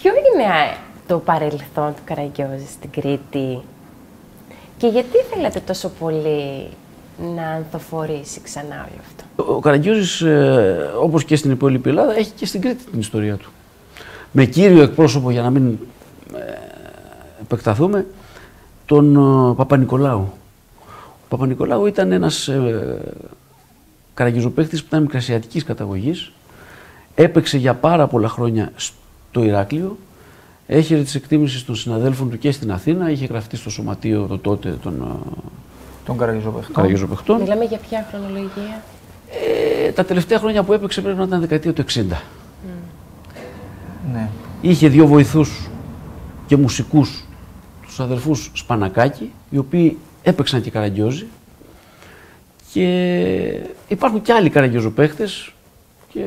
Ποιο είναι το παρελθόν του Καραγκιόζη στην Κρήτη και γιατί θέλατε τόσο πολύ να ανθοφορήσει ξανά όλο αυτό? Ο Καραγκιόζης, όπως και στην υπόλοιπη Ελλάδα, έχει και στην Κρήτη την ιστορία του. Με κύριο εκπρόσωπο, για να μην επεκταθούμε, τον Παπα-Νικολάου. Ο Παπα-Νικολάου ήταν ένας καραγκιόζοπαίχτης που ήταν μικρασιατικής καταγωγής. Έπαιξε για πάρα πολλά χρόνια στο Ηράκλειο. Έχει τις εκτίμησεις των συναδέλφων του και στην Αθήνα. Είχε γραφτεί στο σωματείο το τότε των καραγκιόζοπαιχτών. Μιλάμε για ποια χρονολογία? Τα τελευταία χρόνια που έπαιξε πρέπει να ήταν δεκαετία του 60. Ναι. Είχε δύο βοηθούς και μουσικούς, τους αδερφούς Σπανακάκη, οι οποίοι έπαιξαν και καραγκιόζι. Και υπάρχουν και άλλοι καραγκιόζοπαίχτες και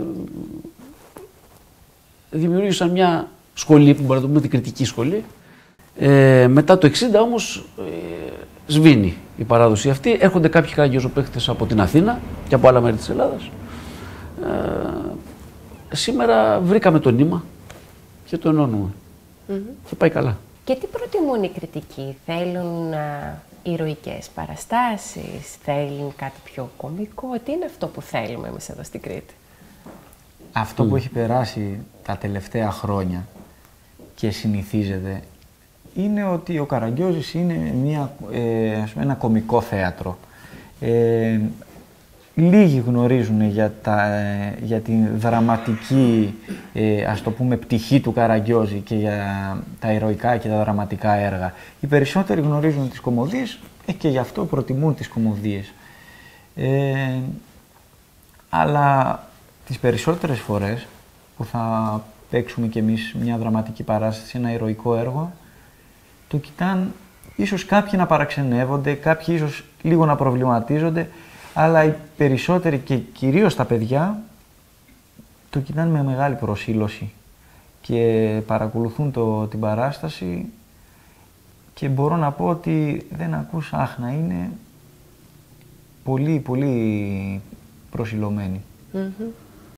δημιούργησαν μια σχολή που μπορούμε να το πούμε την κριτική σχολή. Μετά το 60 όμως σβήνει η παράδοση αυτή. Έρχονται κάποιοι καραγκιόζοπαίχτες από την Αθήνα και από άλλα μέρη της Ελλάδας. Σήμερα βρήκαμε το νήμα και το ενώνουμε. Και πάει καλά. Και τι προτιμούν οι κριτικοί? Θέλουν ηρωικές παραστάσεις, θέλουν κάτι πιο κωμικό? Τι είναι αυτό που θέλουμε εμείς εδώ στην Κρήτη? Αυτό που έχει περάσει τα τελευταία χρόνια και συνηθίζεται είναι ότι ο Καραγκιόζης είναι ένα κωμικό θέατρο. Λίγοι γνωρίζουν για την δραματική, ας το πούμε, πτυχή του Καραγκιόζη και για τα ηρωικά και τα δραματικά έργα. Οι περισσότεροι γνωρίζουν τις κωμωδίες και γι' αυτό προτιμούν τις κωμωδίες. Αλλά τις περισσότερες φορές που θα παίξουμε κι εμείς μια δραματική παράσταση, ένα ηρωικό έργο, το κοιτάνε ίσως κάποιοι να παραξενεύονται, κάποιοι ίσως λίγο να προβληματίζονται, αλλά οι περισσότεροι και κυρίως τα παιδιά το κοιτάνε με μεγάλη προσήλωση και παρακολουθούν την παράσταση και μπορώ να πω ότι δεν ακούς άχνα, είναι πολύ, πολύ προσηλωμένοι.